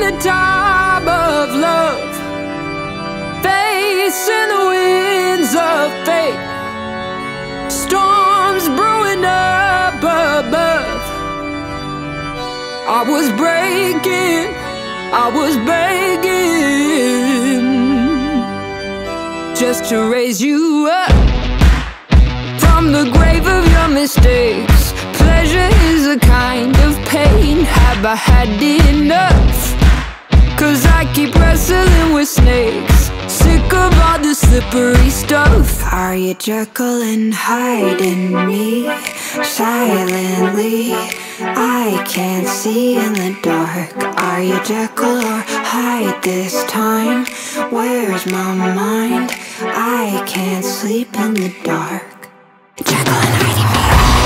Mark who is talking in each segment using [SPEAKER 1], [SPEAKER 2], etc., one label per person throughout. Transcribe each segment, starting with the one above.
[SPEAKER 1] the time of love, facing the winds of fate, storms brewing up above. I was breaking, I was begging just to raise you up from the grave of your mistakes. Pleasure is a kind of pain. Have I had enough? 'Cause I keep wrestling with snakes, sick of all the slippery stuff. Are you Jekyll and hiding me silently? I can't see in the dark. Are you Jekyll or Hyde this time? Where's my mind? I can't sleep in the dark. Jekyll and hiding me.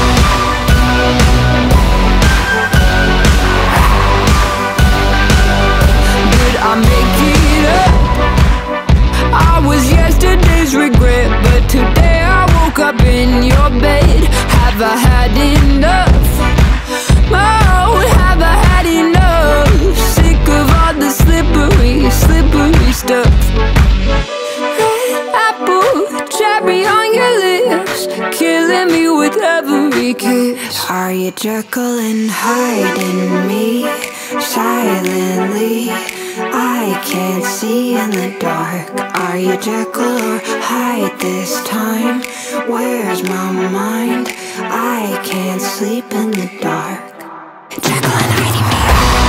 [SPEAKER 1] Did I make it up? I was yesterday's regret, but today I woke up in your bed. Have I had enough? Oh, have I had enough? Sick of all the slippery, slippery stuff. Red apple, cherry on your lips, killing me with every kiss. Are you Jekyll and hiding me silently? I can't see in the dark. Are you Jekyll or Hyde this time? Where's my mind? I can't sleep in the dark. Jekyll and hiding me.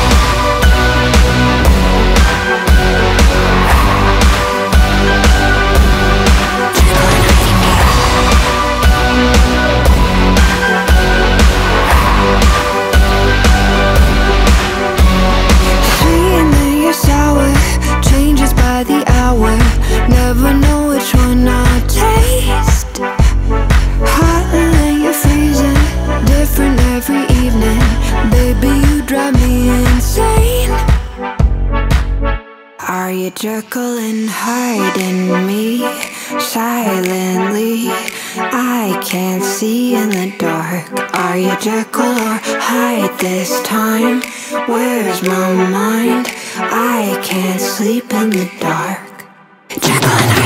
[SPEAKER 1] Never know which one I'll taste. Hot and you're freezing, different every evening. Baby, you drive me insane. Are you Jekyll and hiding me silently? I can't see in the dark. Are you Jekyll or Hyde this time? Where's my mind? I can't sleep in the dark. Jekyll and Hyde.